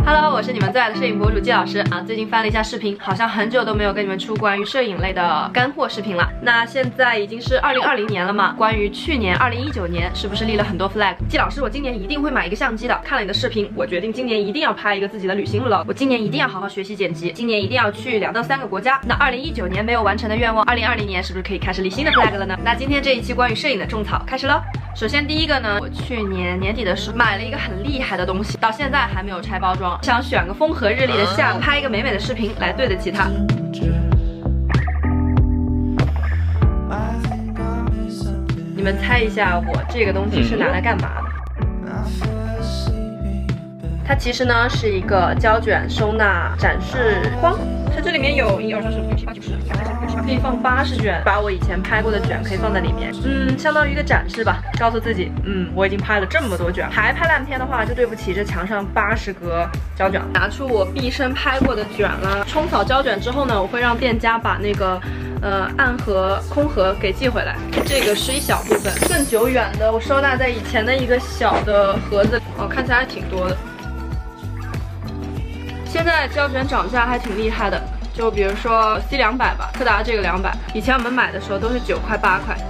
Hello， 我是你们最爱的摄影博主季老师啊。最近翻了一下视频，好像很久都没有跟你们出关于摄影类的干货视频了。那现在已经是2020年了嘛，关于去年2019年是不是立了很多 flag？ 季老师，我今年一定会买一个相机的。看了你的视频，我决定今年一定要拍一个自己的旅行 vlog。我今年一定要好好学习剪辑，今年一定要去2到3个国家。那2019年没有完成的愿望，2020年是不是可以开始立新的 flag 了呢？那今天这一期关于摄影的种草开始了。首先第一个呢，我去年年底的时候买了一个很厉害的东西，到现在还没有拆包装，想选个风和日丽的下午，拍一个美美的视频来对得起它。你们猜一下，我这个东西是拿来干嘛的？它其实呢是一个胶卷收纳展示框，它这里面有1、2、3、4、5、6、7、8、9、10，可以放80卷，把我以前拍过的卷可以放在里面，相当于一个展示吧，告诉自己，我已经拍了这么多卷，还拍烂片的话就对不起这墙上80格胶卷。拿出我毕生拍过的卷了，冲扫胶卷之后呢，我会让店家把那个暗盒、空盒给寄回来，这个是一小部分，更久远的我收纳在以前的一个小的盒子，看起来还挺多的。现在胶卷涨价还挺厉害的，就比如说 C200吧，柯达这个200，以前我们买的时候都是9块、8块，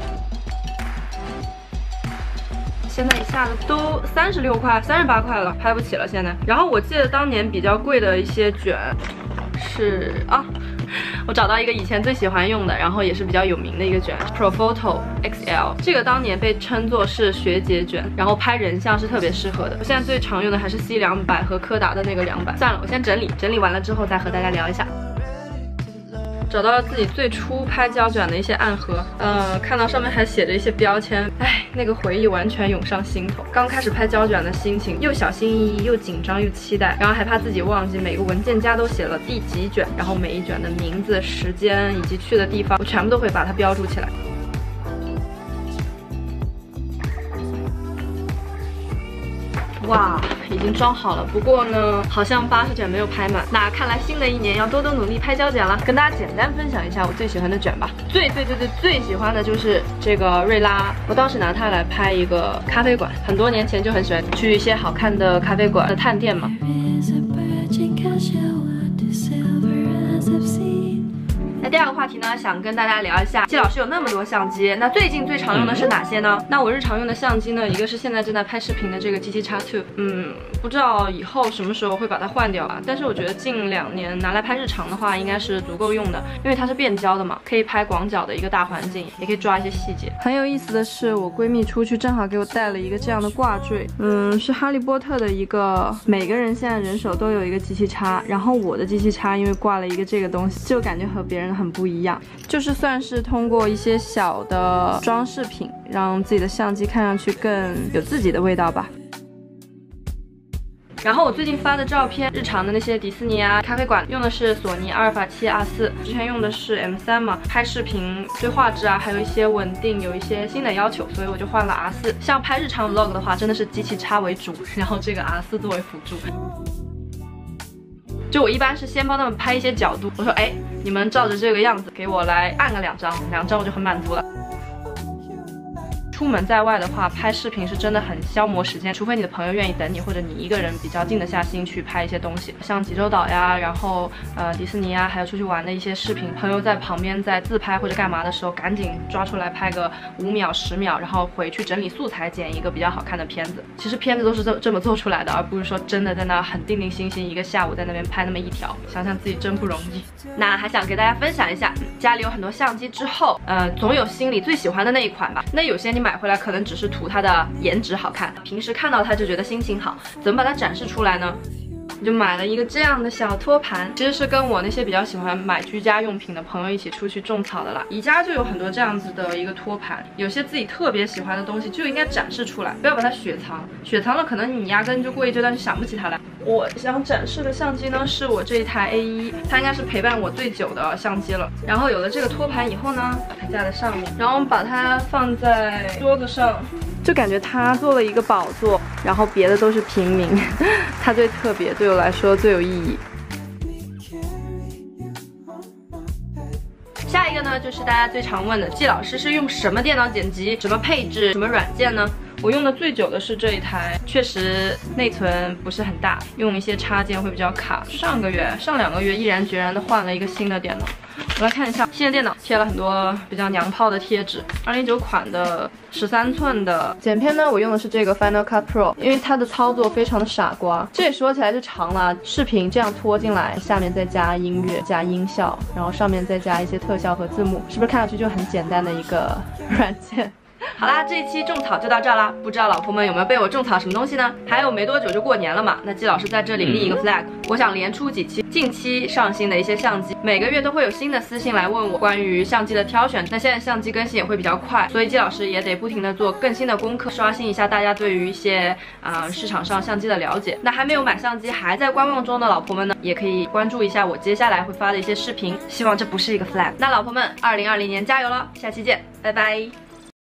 现在一下子都36块、38块了，拍不起了现在。然后我记得当年比较贵的一些卷是我找到一个以前最喜欢用的，然后也是比较有名的一个卷 Profoto XL， 这个当年被称作是学姐卷，然后拍人像是特别适合的。我现在最常用的还是 C200和柯达的那个200。算了，我先整理完了之后再和大家聊一下。找到了自己最初拍胶卷的一些暗盒，看到上面还写着一些标签，那个回忆完全涌上心头。刚开始拍胶卷的心情，又小心翼翼，又紧张，又期待，然后还怕自己忘记，每个文件夹都写了第几卷，然后每一卷的名字、时间以及去的地方，我全部都会把它标注起来。哇，已经装好了，不过呢，好像80卷没有拍满。那看来新的一年要多多努力拍胶卷了。跟大家简单分享一下我最喜欢的卷吧。最喜欢的就是这个瑞拉，我当时拿它来拍一个咖啡馆，很多年前就很喜欢去一些好看的咖啡馆的探店嘛。那第二个话题呢，想跟大家聊一下，季老师有那么多相机，那最近最常用的是哪些呢？那我日常用的相机呢，一个是现在正在拍视频的这个 GT-X2，不知道以后什么时候会把它换掉啊。但是我觉得近2年拿来拍日常的话，应该是足够用的，因为它是变焦的嘛，可以拍广角的一个大环境，也可以抓一些细节。很有意思的是，我闺蜜出去正好给我带了一个这样的挂坠，是哈利波特的一个，每个人现在人手都有一个GT-X，然后我的GT-X因为挂了一个这个东西，就感觉和别人很不一样，就是算是通过一些小的装饰品，让自己的相机看上去更有自己的味道吧。然后我最近发的照片，日常的那些迪士尼啊、咖啡馆，用的是索尼阿尔法7 R4，之前用的是 M3嘛，拍视频对画质啊，还有一些稳定，有一些新的要求，所以我就换了 R4。像拍日常 vlog 的话，真的是机器叉为主，然后这个 R4作为辅助。就我一般是先帮他们拍一些角度，我说你们照着这个样子给我来按个2张我就很满足了。出门在外的话，拍视频是真的很消磨时间，除非你的朋友愿意等你，或者你一个人比较静得下心去拍一些东西，像济州岛呀，然后迪士尼呀，还有出去玩的一些视频，朋友在旁边在自拍或者干嘛的时候，赶紧抓出来拍个5秒、10秒，然后回去整理素材，剪一个比较好看的片子。其实片子都是这么做出来的，而不是说真的在那很定定心心一个下午在那边拍那么一条，想想自己真不容易。那还想给大家分享一下，家里有很多相机之后，总有心里最喜欢的那一款吧。那有些你买回来可能只是图它的颜值好看，平时看到它就觉得心情好，怎么把它展示出来呢？我就买了一个这样的小托盘，其实是跟我那些比较喜欢买居家用品的朋友一起出去种草的啦。宜家就有很多这样子的一个托盘，有些自己特别喜欢的东西就应该展示出来，不要把它雪藏，雪藏了可能你压根就过一阶段就想不起它来。我想展示的相机呢，是我这一台 A1，它应该是陪伴我最久的相机了。然后有了这个托盘以后呢，把它架在上面，然后我们把它放在桌子上，就感觉它做了一个宝座，然后别的都是平民，它最特别，对我来说最有意义。下一个呢，就是大家最常问的，季老师是用什么电脑剪辑，什么配置，什么软件呢？ 我用的最久的是这一台，确实内存不是很大，用一些插件会比较卡。上2个月毅然决然的换了一个新的电脑。我来看一下新的电脑，贴了很多比较娘炮的贴纸。2019款的13寸的剪片呢，我用的是这个 Final Cut Pro， 因为它的操作非常的傻瓜。这里说起来就长了，视频这样拖进来，下面再加音乐、加音效，然后上面再加一些特效和字幕，是不是看上去就很简单的一个软件？好啦，这一期种草就到这啦。不知道老婆们有没有被我种草什么东西呢？还有没多久就过年了嘛，那季老师在这里立一个 flag， 我想连出几期近期上新的一些相机，每个月都会有新的私信来问我关于相机的挑选。那现在相机更新也会比较快，所以季老师也得不停的做更新的功课，刷新一下大家对于一些市场上相机的了解。那还没有买相机还在观望中的老婆们呢，也可以关注一下我接下来会发的一些视频，希望这不是一个 flag。那老婆们，2020年加油了，下期见，拜拜。